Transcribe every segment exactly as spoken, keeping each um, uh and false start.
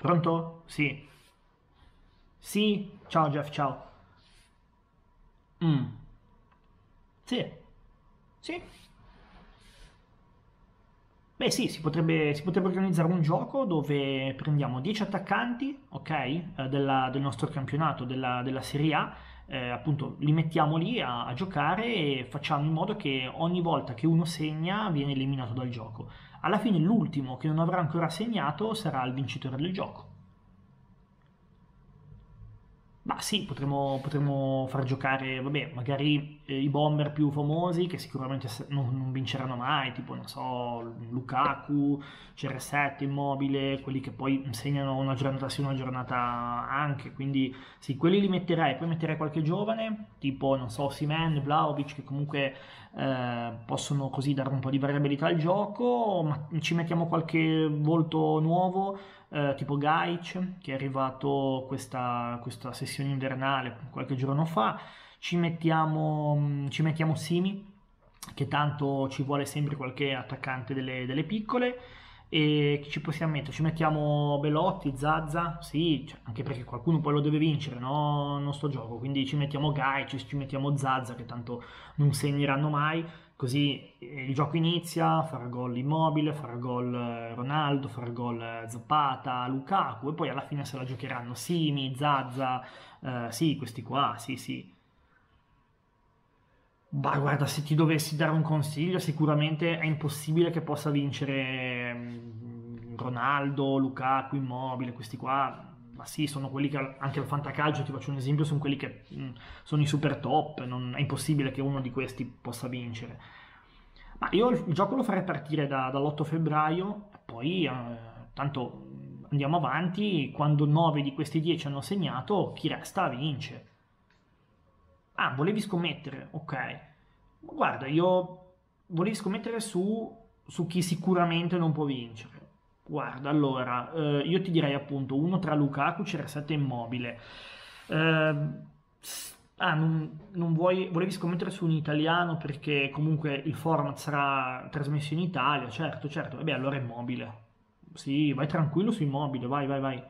Pronto? Sì. Sì, ciao Jeff, ciao. Mm. Sì, sì. Beh sì, si potrebbe, si potrebbe organizzare un gioco dove prendiamo dieci attaccanti, ok, eh, della- del nostro campionato, della, della Serie A, eh, appunto li mettiamo lì a, a giocare e facciamo in modo che ogni volta che uno segna viene eliminato dal gioco. Alla fine l'ultimo che non avrà ancora segnato sarà il vincitore del gioco. Ma sì, potremmo, potremmo far giocare, vabbè, magari eh, i bomber più famosi che sicuramente se- non, non vinceranno mai, tipo, non so, Lukaku, C R sette, Immobile, quelli che poi segnano una giornata sì, una giornata anche, quindi sì, quelli li metterei, poi metterei qualche giovane, tipo, non so, Osimhen, Vlahovic, che comunque eh, possono così dare un po' di variabilità al gioco, ma ci mettiamo qualche volto nuovo eh, tipo Gaich, che è arrivato questa, questa sessione invernale qualche giorno fa. Ci mettiamo, ci mettiamo Simi, che tanto ci vuole sempre qualche attaccante delle, delle piccole. E chi ci possiamo mettere? Ci mettiamo Belotti, Zazza, sì, cioè, anche perché qualcuno poi lo deve vincere, no? Non sto gioco, quindi ci mettiamo Gaich, ci mettiamo Zazza, che tanto non segneranno mai. Così eh, il gioco inizia, farà gol Immobile, farà gol eh, Ronaldo, farà gol eh, Zapata, Lukaku e poi alla fine se la giocheranno Simi, Zazza, eh, sì, questi qua, sì, sì. Bah, guarda, se ti dovessi dare un consiglio, sicuramente è impossibile che possa vincere mm, Ronaldo, Lukaku, Immobile, questi qua. Ma sì, sono quelli che al- anche al fantacalcio, ti faccio un esempio, sono quelli che mm, sono i super top, non- è impossibile che uno di questi possa vincere. Ma io il, il gioco lo farei partire da- dall'otto febbraio, poi eh, tanto mm, andiamo avanti, quando nove di questi dieci hanno segnato, chi resta vince. Ah, volevi scommettere? Ok. Guarda, io volevi scommettere su, su chi sicuramente non può vincere. Guarda, allora, eh, io ti direi appunto uno tra Lukaku, C R sette e Immobile. Eh, s- ah, non, non vuoi, volevi scommettere su un italiano perché comunque il format sarà trasmesso in Italia, certo, certo. E beh, allora Immobile. Sì, vai tranquillo su Immobile, vai, vai, vai.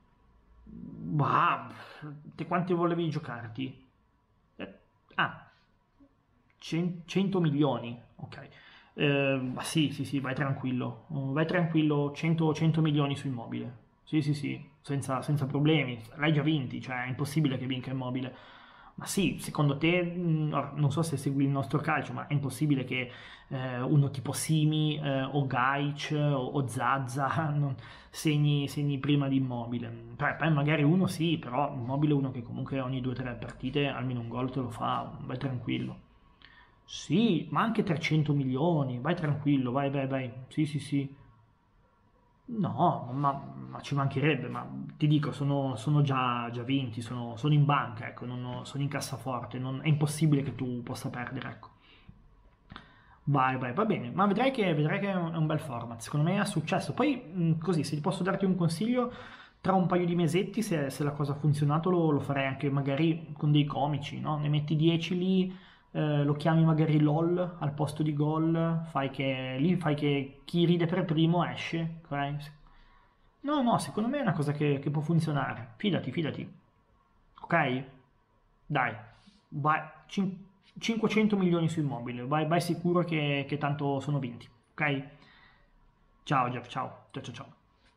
Bah, te quante volevi giocarti? Eh, ah, cen- cento milioni, ok. Eh, ma sì, sì, sì, vai tranquillo, Mm, vai tranquillo, cento, cento milioni su Immobile. Sì, sì, sì, senza, senza problemi. L'hai già vinti, cioè è impossibile che vinca Immobile. Ma sì, secondo te, mm, ora, non so se segui il nostro calcio, ma è impossibile che eh, uno tipo Simi eh, o Gaich o, o Zazza non- segni, segni prima di Immobile. Poi, poi magari uno sì, però Immobile è uno che comunque ogni due o tre partite almeno un gol te lo fa, vai tranquillo. Sì, ma anche trecento milioni, vai tranquillo, vai, vai, vai. Sì, sì, sì. No, ma, ma ci mancherebbe, ma ti dico, sono, sono già, già vinti, sono, sono in banca, ecco, non ho- sono in cassaforte, non- è impossibile che tu possa perdere, ecco. Vai, vai, va bene, ma vedrai che, vedrai che è un, è un bel format, secondo me ha successo. Poi, mh, così, se ti posso darti un consiglio, tra un paio di mesetti, se, se la cosa ha funzionato, lo, lo farei anche magari con dei comici, no? Ne metti dieci lì, eh, lo chiami magari LOL al posto di gol, fai che, lì fai che chi ride per primo esce, ok? No, no, secondo me è una cosa che, che può funzionare, fidati, fidati, ok? Dai, vai, cin- cinquecento milioni su Immobile, vai, vai sicuro che, che tanto sono vinti, ok? Ciao Jeff, ciao, ciao ciao ciao.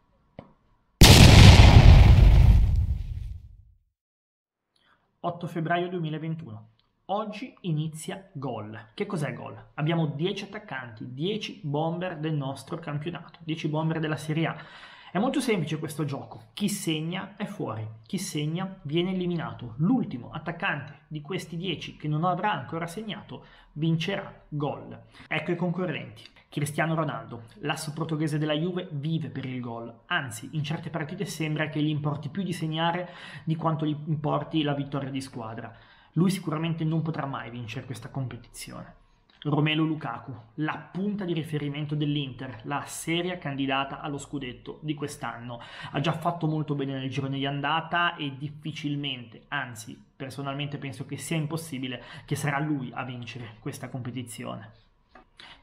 otto febbraio duemilaventuno. Oggi inizia Gol. Che cos'è Gol? Abbiamo dieci attaccanti, dieci bomber del nostro campionato, dieci bomber della Serie A. È molto semplice questo gioco. Chi segna è fuori, chi segna viene eliminato. L'ultimo attaccante di questi dieci che non avrà ancora segnato vincerà Gol. Ecco i concorrenti. Cristiano Ronaldo, l'asso portoghese della Juve, vive per il gol, anzi in certe partite sembra che gli importi più di segnare di quanto gli importi la vittoria di squadra. Lui sicuramente non potrà mai vincere questa competizione. Romelu Lukaku, la punta di riferimento dell'Inter, la seria candidata allo scudetto di quest'anno. Ha già fatto molto bene nel girone di andata e difficilmente, anzi personalmente penso che sia impossibile che sarà lui a vincere questa competizione.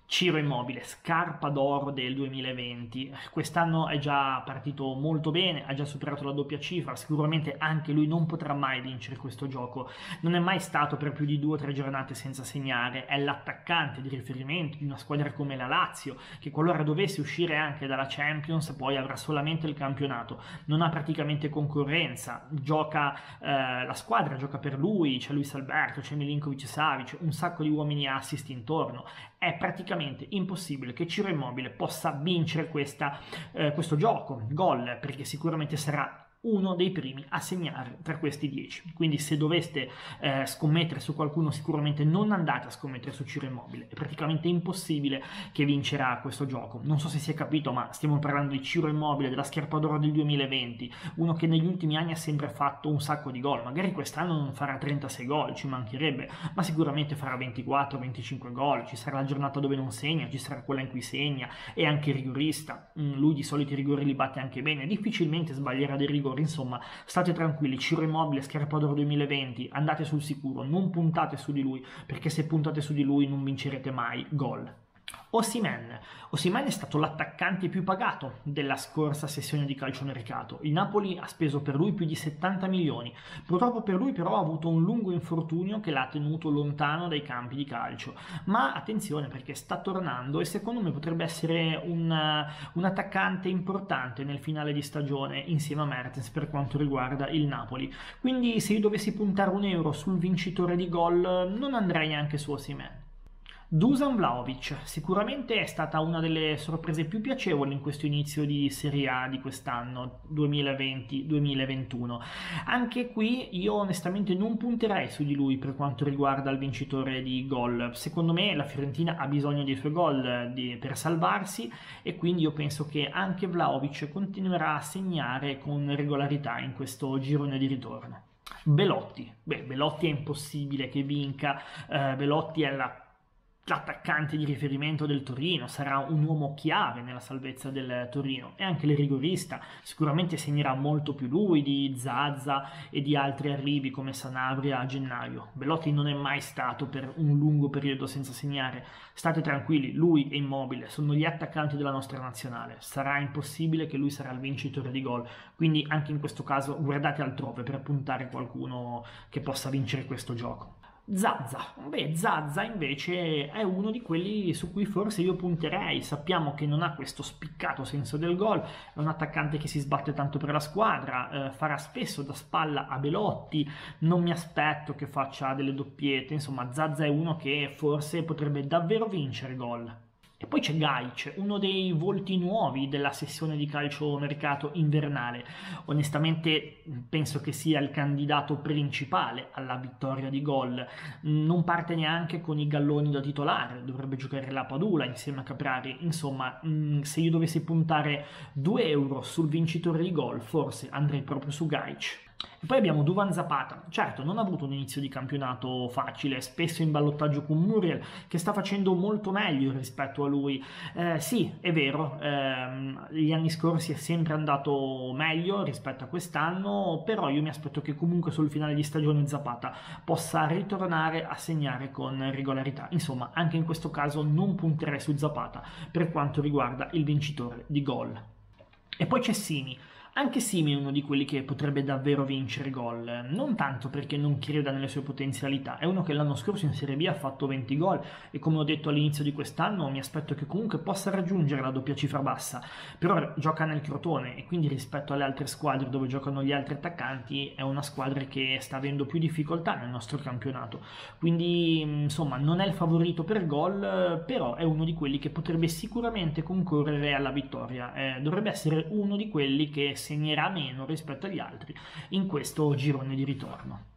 Ciro Immobile, scarpa d'oro del duemilaventi, quest'anno è già partito molto bene, ha già superato la doppia cifra, sicuramente anche lui non potrà mai vincere questo gioco, non è mai stato per più di due o tre giornate senza segnare, è l'attaccante di riferimento di una squadra come la Lazio, che qualora dovesse uscire anche dalla Champions poi avrà solamente il campionato, non ha praticamente concorrenza, gioca eh, la squadra, gioca per lui, c'è Luis Alberto, c'è Milinkovic-Savic, un sacco di uomini assist intorno, è praticamente impossibile che Ciro Immobile possa vincere questa, eh, questo gioco, gol, perché sicuramente sarà uno dei primi a segnare tra questi dieci. Quindi se doveste eh, scommettere su qualcuno, sicuramente non andate a scommettere su Ciro Immobile, è praticamente impossibile che vincerà questo gioco. Non so se si è capito, ma stiamo parlando di Ciro Immobile, della scarpa d'oro del duemilaventi, uno che negli ultimi anni ha sempre fatto un sacco di gol, magari quest'anno non farà trentasei gol, ci mancherebbe, ma sicuramente farà ventiquattro venticinque gol, ci sarà la giornata dove non segna, ci sarà quella in cui segna, è anche rigorista, lui di solito i rigori li batte anche bene, difficilmente sbaglierà dei rigori. Insomma, state tranquilli, Ciro Immobile, scarpa d'oro duemilaventi, andate sul sicuro, non puntate su di lui, perché se puntate su di lui non vincerete mai gol. Osimhen. Osimhen è stato l'attaccante più pagato della scorsa sessione di calciomercato. Il Napoli ha speso per lui più di settanta milioni. Purtroppo per lui però ha avuto un lungo infortunio che l'ha tenuto lontano dai campi di calcio. Ma attenzione, perché sta tornando e secondo me potrebbe essere un, un attaccante importante nel finale di stagione insieme a Mertens per quanto riguarda il Napoli. Quindi se io dovessi puntare un euro sul vincitore di gol non andrei neanche su Osimhen. Dusan Vlahovic sicuramente è stata una delle sorprese più piacevoli in questo inizio di Serie A di quest'anno duemilaventi duemilaventuno. Anche qui io onestamente non punterei su di lui per quanto riguarda il vincitore di gol. Secondo me la Fiorentina ha bisogno dei suoi gol di, per salvarsi e quindi io penso che anche Vlahovic continuerà a segnare con regolarità in questo girone di ritorno. Belotti, beh Belotti è impossibile che vinca, eh, Belotti è la l'attaccante di riferimento del Torino, sarà un uomo chiave nella salvezza del Torino e anche il rigorista, sicuramente segnerà molto più lui di Zaza e di altri arrivi come Sanabria a gennaio. Belotti non è mai stato per un lungo periodo senza segnare, state tranquilli, lui e Immobile sono gli attaccanti della nostra nazionale, sarà impossibile che lui sarà il vincitore di gol, quindi anche in questo caso guardate altrove per puntare qualcuno che possa vincere questo gioco. Zaza, beh Zaza invece è uno di quelli su cui forse io punterei, sappiamo che non ha questo spiccato senso del gol, è un attaccante che si sbatte tanto per la squadra, eh, farà spesso da spalla a Belotti, non mi aspetto che faccia delle doppiette, insomma Zaza è uno che forse potrebbe davvero vincere gol. E poi c'è Gajic, uno dei volti nuovi della sessione di calciomercato invernale. Onestamente penso che sia il candidato principale alla vittoria di gol. Non parte neanche con i galloni da titolare, dovrebbe giocare la Padula insieme a Caprari. Insomma, se io dovessi puntare due euro sul vincitore di gol, forse andrei proprio su Gajic. E poi abbiamo Duvan Zapata, certo non ha avuto un inizio di campionato facile, spesso in ballottaggio con Muriel che sta facendo molto meglio rispetto a lui, eh, sì è vero, ehm, gli anni scorsi è sempre andato meglio rispetto a quest'anno, però io mi aspetto che comunque sul finale di stagione Zapata possa ritornare a segnare con regolarità, insomma anche in questo caso non punterei su Zapata per quanto riguarda il vincitore di gol. E poi c'è Simi. Anche Simi è uno di quelli che potrebbe davvero vincere gol, non tanto perché non creda nelle sue potenzialità, è uno che l'anno scorso in Serie B ha fatto venti gol e come ho detto all'inizio di quest'anno mi aspetto che comunque possa raggiungere la doppia cifra bassa, però gioca nel Crotone e quindi rispetto alle altre squadre dove giocano gli altri attaccanti è una squadra che sta avendo più difficoltà nel nostro campionato, quindi insomma non è il favorito per gol, però è uno di quelli che potrebbe sicuramente concorrere alla vittoria, eh, dovrebbe essere uno di quelli che segnerà meno rispetto agli altri in questo girone di ritorno.